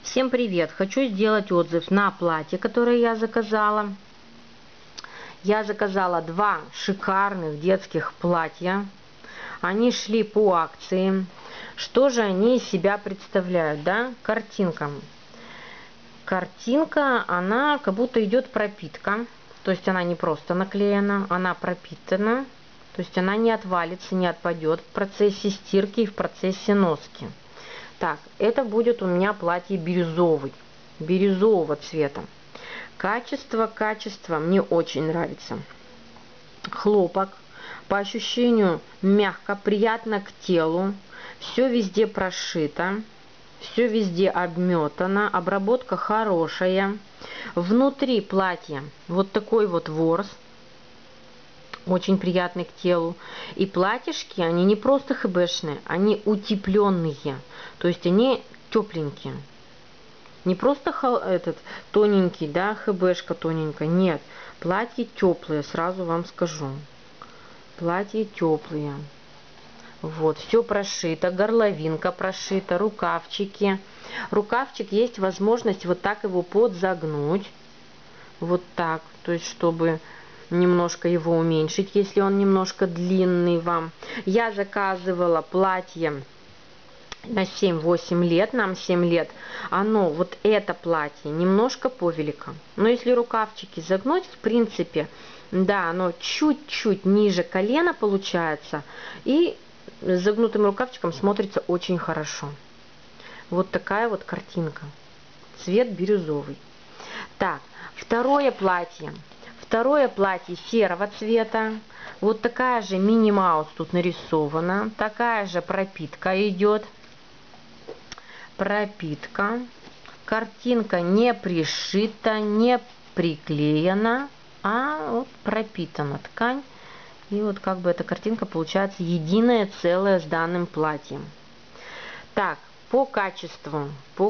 Всем привет! Хочу сделать отзыв на платье, которое я заказала. Я заказала два шикарных детских платья. Они шли по акции. Что же они из себя представляют, да? Картинка. Картинка, она как будто идет пропитка. То есть она не просто наклеена, она пропитана. То есть она не отвалится, не отпадет в процессе стирки и в процессе носки. Так, это будет у меня платье бирюзового цвета. Качество мне очень нравится. Хлопок, по ощущению мягко, приятно к телу. Все везде прошито, все везде обметано, обработка хорошая. Внутри платья вот такой вот ворс, очень приятный к телу. И платьишки, они не просто хэбэшные, они утепленные. То есть они тепленькие. Не просто этот тоненький, да, хэбэшка тоненькая. Нет, платья теплые, сразу вам скажу. Платья теплые. Вот, все прошито, горловинка прошита, рукавчики. Рукавчик есть возможность вот так его подзагнуть. Вот так, то есть чтобы немножко его уменьшить, если он немножко длинный вам. Я заказывала платье на 7-8 лет, нам 7 лет. Оно, вот это платье, немножко повелико. Но если рукавчики загнуть, в принципе, да, оно чуть-чуть ниже колена получается. И с загнутым рукавчиком смотрится очень хорошо. Вот такая вот картинка. Цвет бирюзовый. Так, второе платье. Второе платье серого цвета. Вот такая же мини-маус тут нарисована. Такая же пропитка идет. Пропитка. Картинка не пришита, не приклеена, а вот пропитана ткань. И вот как бы эта картинка получается единое целое с данным платьем. Так, по качеству.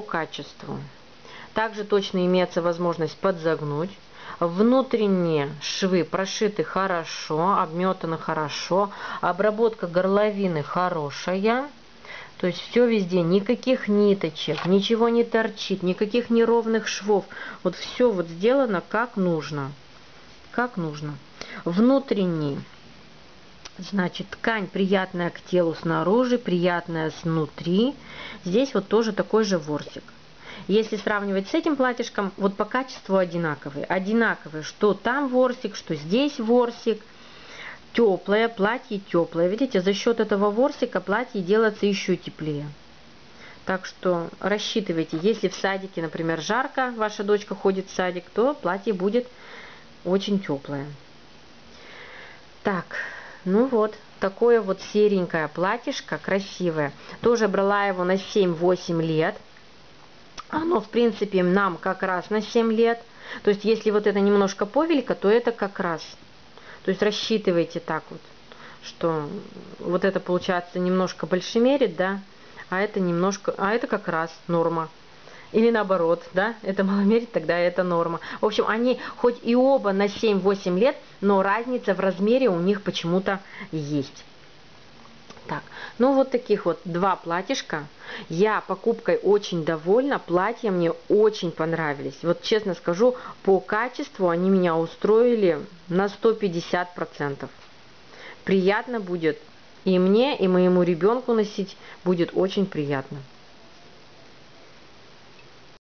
Также точно имеется возможность подзагнуть. Внутренние швы прошиты хорошо, обметаны хорошо, обработка горловины хорошая. То есть все везде, никаких ниточек, ничего не торчит, никаких неровных швов. Вот все вот сделано как нужно. Как нужно. Внутренний, значит, ткань приятная к телу снаружи, приятная снутри. Здесь вот тоже такой же ворсик. Если сравнивать с этим платьишком, вот по качеству одинаковые. Одинаковые, что там ворсик, что здесь ворсик. Теплое, платье теплое. Видите, за счет этого ворсика платье делается еще теплее. Так что рассчитывайте, если в садике, например, жарко, ваша дочка ходит в садик, то платье будет очень теплое. Так, ну вот, такое вот серенькое платьишко, красивое. Тоже брала его на 7-8 лет. Оно, в принципе, нам как раз на 7 лет. То есть, если вот это немножко повелька, то это как раз. То есть, рассчитывайте так вот, что вот это получается немножко большемерит, да, а это немножко, а это как раз норма. Или наоборот, да, это маломерит, тогда это норма. В общем, они хоть и оба на 7-8 лет, но разница в размере у них почему-то есть. Так, ну вот таких вот два платьишка. Я покупкой очень довольна. Платья мне очень понравились. Вот честно скажу, по качеству они меня устроили на 150%. Приятно будет и мне, и моему ребенку носить будет очень приятно.